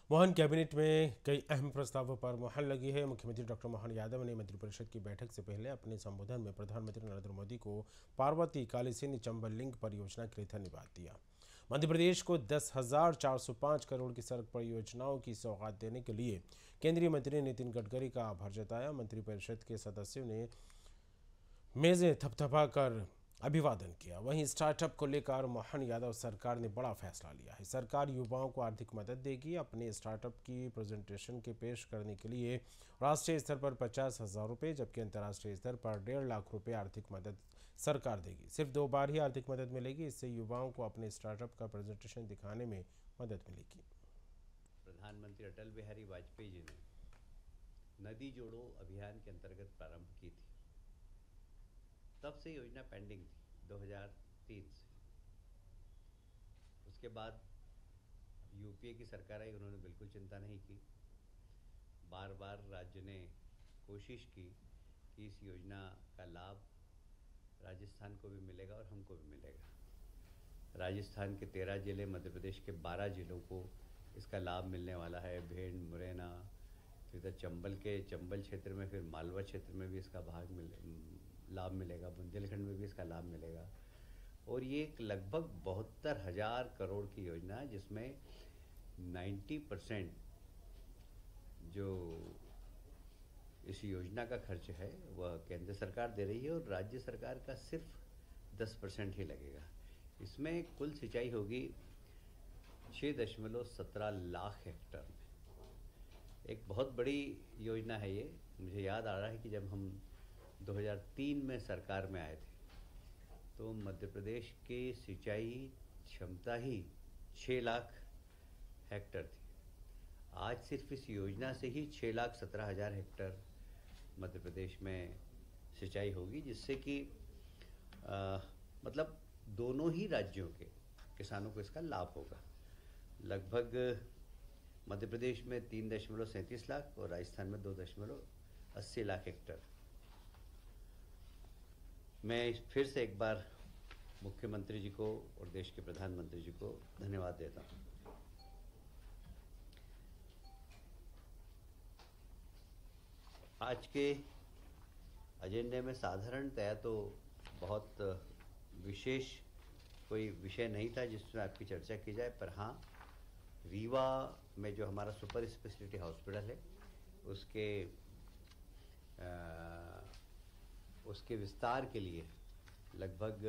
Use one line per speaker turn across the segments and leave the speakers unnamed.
Mohan cabinet में कई अहम प्रस्तावों पर मुहर लगी है। मुख्यमंत्री डॉक्टर मोहन यादव ने मंत्रिपरिषद की बैठक से पहले अपने संबोधन में प्रधानमंत्री नरेंद्र मोदी को पार्वती कालीसिंध चंबल लिंक परियोजना के लिए धन्यवाद दिया। मध्य प्रदेश को 10,405 करोड़ की सड़क परियोजनाओं की सौगात देने के लिए केंद्रीय मंत्री नितिन गडकरी का आभार जताया। मंत्रिपरिषद के सदस्यों ने मेजें थपथपाकर अभिवादन किया। वहीं स्टार्टअप को लेकर मोहन यादव सरकार ने बड़ा फैसला लिया है। सरकार युवाओं को आर्थिक मदद देगी। अपने स्टार्टअप की प्रेजेंटेशन के पेश करने के लिए राष्ट्रीय स्तर पर 50,000 रुपये जबकि अंतर्राष्ट्रीय स्तर पर 1.5 लाख रुपये आर्थिक मदद सरकार देगी। सिर्फ 2 बार ही आर्थिक मदद मिलेगी। इससे युवाओं को अपने स्टार्टअप का प्रेजेंटेशन दिखाने में मदद मिलेगी।
प्रधानमंत्री अटल बिहारी वाजपेयी जी ने नदी जोड़ो अभियान के अंतर्गत प्रारंभ की थी। तब से योजना पेंडिंग थी 2003 से। उसके बाद यूपीए की सरकार आई, उन्होंने बिल्कुल चिंता नहीं की। बार बार राज्य ने कोशिश की कि इस योजना का लाभ राजस्थान को भी मिलेगा और हमको भी मिलेगा। राजस्थान के 13 जिले, मध्य प्रदेश के 12 जिलों को इसका लाभ मिलने वाला है। भेंड, मुरैना, फिर चंबल के चंबल क्षेत्र में, फिर मालवा क्षेत्र में भी इसका लाभ मिलेगा। बुंदेलखंड में भी इसका लाभ मिलेगा। और ये एक लगभग 72,000 करोड़ की योजना है, जिसमें 90% जो इस योजना का खर्च है वह केंद्र सरकार दे रही है और राज्य सरकार का सिर्फ 10% ही लगेगा। इसमें कुल सिंचाई होगी 6.17 लाख हेक्टर में। एक बहुत बड़ी योजना है ये। मुझे याद आ रहा है कि जब हम 2003 में सरकार में आए थे तो मध्य प्रदेश की सिंचाई क्षमता ही 6 लाख हेक्टर थी। आज सिर्फ इस योजना से ही 6,17,000 हेक्टर मध्य प्रदेश में सिंचाई होगी, जिससे कि मतलब दोनों ही राज्यों के किसानों को इसका लाभ होगा। लगभग मध्य प्रदेश में 3.37 लाख और राजस्थान में 2.80 लाख हेक्टर। मैं फिर से एक बार मुख्यमंत्री जी को और देश के प्रधानमंत्री जी को धन्यवाद देता हूँ। आज के एजेंडे में साधारणतया तो बहुत विशेष कोई विषय नहीं था जिसमें आपकी चर्चा की जाए, पर हाँ, रीवा में जो हमारा सुपर स्पेशलिटी हॉस्पिटल है उसके विस्तार के लिए लगभग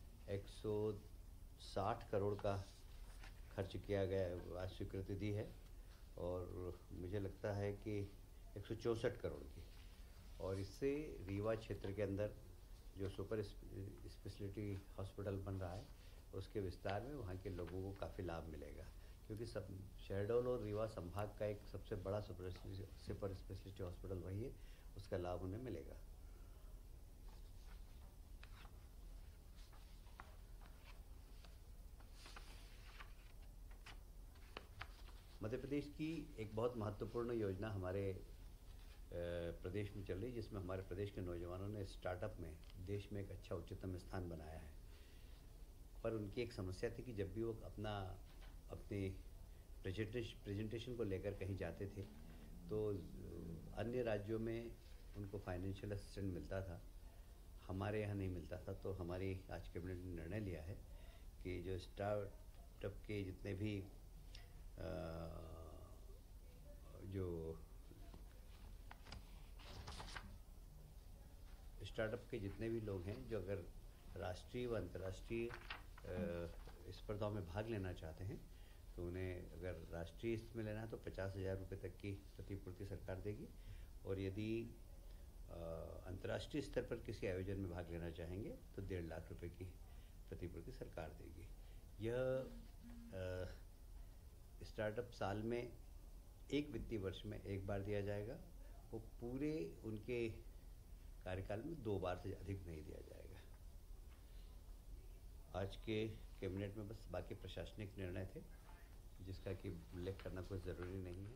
160 करोड़ का खर्च किया गया, आज स्वीकृति दी है। और मुझे लगता है कि 164 करोड़ की, और इससे रीवा क्षेत्र के अंदर जो सुपर स्पेशलिटी हॉस्पिटल बन रहा है उसके विस्तार में वहाँ के लोगों को काफ़ी लाभ मिलेगा, क्योंकि सब शहडोल और रीवा संभाग का एक सबसे बड़ा सुपर स्पेशलिटी हॉस्पिटल वही है, उसका लाभ उन्हें मिलेगा। मध्य प्रदेश की एक बहुत महत्वपूर्ण योजना हमारे प्रदेश में चल रही है, जिसमें हमारे प्रदेश के नौजवानों ने स्टार्टअप में देश में एक अच्छा उच्चतम स्थान बनाया है। पर उनकी एक समस्या थी कि जब भी वो अपनी प्रेजेंटेशन को लेकर कहीं जाते थे तो अन्य राज्यों में उनको फाइनेंशियल असिस्टेंट मिलता था, हमारे यहाँ नहीं मिलता था। तो हमारी आज कैबिनेट ने निर्णय लिया है कि जो स्टार्टअप के जितने भी जो स्टार्टअप के जितने भी लोग हैं जो अगर राष्ट्रीय व अंतर्राष्ट्रीय स्पर्धाओं में भाग लेना चाहते हैं तो उन्हें अगर राष्ट्रीय में लेना है तो 50,000 रुपये तक की प्रतिपूर्ति सरकार देगी, और यदि अंतर्राष्ट्रीय स्तर पर किसी आयोजन में भाग लेना चाहेंगे तो 1.5 लाख रुपये की प्रतिपूर्ति सरकार देगी। यह स्टार्टअप साल में एक वित्तीय वर्ष में एक बार दिया जाएगा, वो पूरे उनके कार्यकाल में 2 बार से अधिक नहीं दिया जाएगा। आज के कैबिनेट में बस बाकी प्रशासनिक निर्णय थे जिसका कि उल्लेख करना कोई ज़रूरी नहीं है।